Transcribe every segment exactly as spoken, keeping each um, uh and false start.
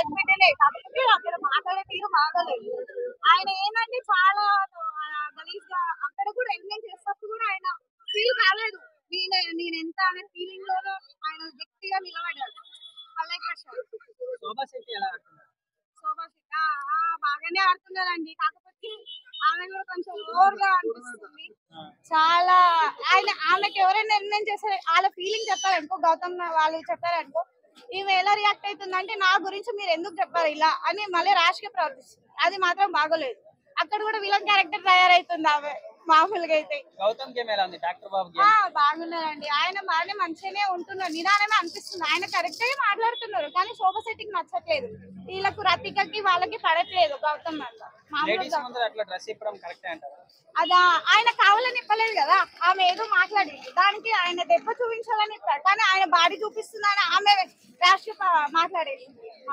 పెట్టలే కాకపోతే అక్కడ మాట్లాడే తీరు బాగలేదు. ఆయన ఏంటంటే చాలా గలీజ్ గా అక్కడ కూడా ఎలిమెంట్ చేసినప్పుడు కూడా ఆయన ఫీల్ కాలేదు. నేను నేను ఎంత అనే ఫీలింగ్ లోనూ ఆయన వ్యక్తిగా నిలబడ్డాడు. పల్లె ప్రశాంత్ శోభా శెట్టి బాగానే ఆడుతున్నారండి. కాకపోతే ఆమె కూడా కొంచెం ఓవర్ గా అనిపిస్తుంది. చాలా ఆయన ఆమెకి ఎవరైనా నిర్ణయం చేస్తారు వాళ్ళ ఫీలింగ్ చెప్పారనుకో, గౌతమ్ వాళ్ళు చెప్పారనుకో, ఈమె ఎలా రియాక్ట్ అవుతుందంటే నా గురించి మీరు ఎందుకు చెప్పారు ఇలా అని మళ్ళీ ర్యాష్ గా ప్రవర్తిస్తుంది. అది మాత్రం బాగోలేదు. అక్కడ కూడా విలన్ క్యారెక్టర్ తయారైతుంది ఆమె. మామూలుగా అయితే బాగున్నారండి. ఆయన బాగానే మంచిగానే ఉంటున్నారు. నిదానమే అనిపిస్తుంది. ఆయన కరెక్ట్ గా మాట్లాడుతున్నారు కానీ శోభా శెట్టికి నచ్చట్లేదు. వీళ్ళకు రతికకి వాళ్ళకి పడట్లేదు గౌతమ్ వల్ల. అదా ఆయన కావాలని ఇప్పలేదు కదా. ఆమె ఏదో మాట్లాడింది దానికి ఆయన దెబ్బ చూపించాలని ఇప్పాడు కానీ ఆయన బాడీ చూపిస్తుందని ఆమె ర్యాష్ మాట్లాడేది.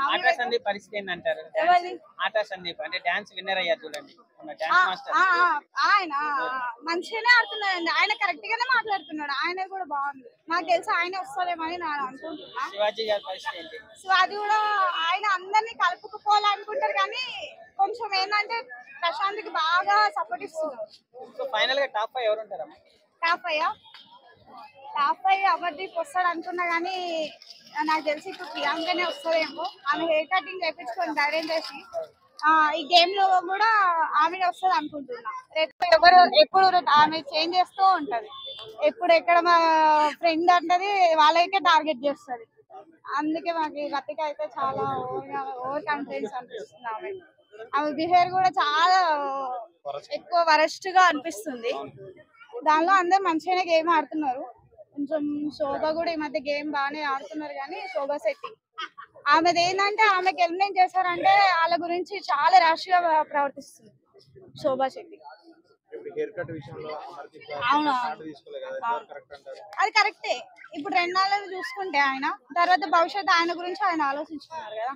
ఆయన మంచిగానే ఆడుతున్నాడండి. ఆయన కరెక్ట్ గానే మాట్లాడుతున్నాడు. ఆయన కూడా బాగుంది. నాకు తెలిసి ఆయన వస్తాడేమని నేను అనుకుంటున్నా. శివాజీ కూడా ఆయన అందరినీ కలుపుకుపోవాలనుకుంటారు కానీ కొంచెం ఏంటంటే ప్రశాంత్ కి బాగా సపోర్ట్ ఇస్తున్నారు. Top five top five Amardeep వస్తాడు అనుకున్నా కానీ నాకు తెలిసి ఇప్పుడు ప్రియాంకనే వస్తుందేమో. ఆమె హెయిర్ కటింగ్ చేయించుకొని ధైర్యం చేసి ఈ గేమ్ లో కూడా ఆమె వస్తుంది అనుకుంటున్నా. రేపు ఎవరు ఎప్పుడు ఆమె చేంజ్ చేస్తూ ఉంటది. ఎప్పుడు ఎక్కడ మా ఫ్రెండ్ అంటది వాళ్ళైతే టార్గెట్ చేస్తుంది. అందుకే మాకు రతిక అయితే చాలా ఓవర్ ఓవర్ కాన్ఫిడెన్స్ అనిపిస్తుంది. ఆమె ఆమె బిహేవియర్ కూడా చాలా ఎక్కువ వరస్ట్ గా అనిపిస్తుంది. దానిలో అందరు మంచిగానే గేమ్ ఆడుతున్నారు. కొంచెం శోభ కూడా ఈ మధ్య గేమ్ బాగానే ఆడుతున్నారు కానీ శోభా శెట్టి ఆమెది ఏంటంటే ఆమెకి ఎలిమినేట్ చేశారంటే వాళ్ళ గురించి చాలా ర్యాష్ గా ప్రవర్తిస్తుంది శోభా శెట్టి. అవును అది కరెక్టే. ఇప్పుడు రెండు నాలుగు చూసుకుంటే ఆయన తర్వాత భవిష్యత్తు ఆయన గురించి ఆయన ఆలోచించుకున్నారు కదా.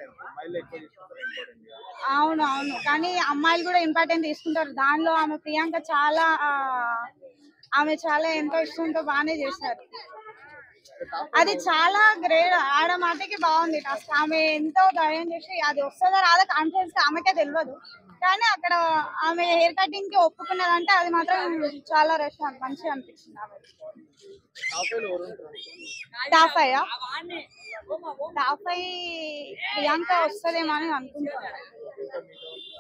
అవును అవును కానీ అమ్మాయిలు కూడా ఇంపార్టెంట్ తీసుకుంటారు. దానిలో ఆమె ప్రియాంక చాలా ఆమె చాలా ఎంతో ఇష్టంతో బాగానే చేశారు. అది చాలా గ్రేట్. ఆడ మాటకి బాగుంది టాస్క్. ఆమె ఎంతో ధైర్యం చేసి అది వస్తుందా రాదా కాన్ఫిడెన్స్ ఆమెకే తెలియదు కానీ అక్కడ ఆమె హెయిర్ కటింగ్ కి ఒప్పుకున్నదంటే అది మాత్రం చాలా రష్ మంచిగా అనిపించింది. ఆమె top five top five Priyanka వస్తుందేమో అని అనుకుంటున్నాను.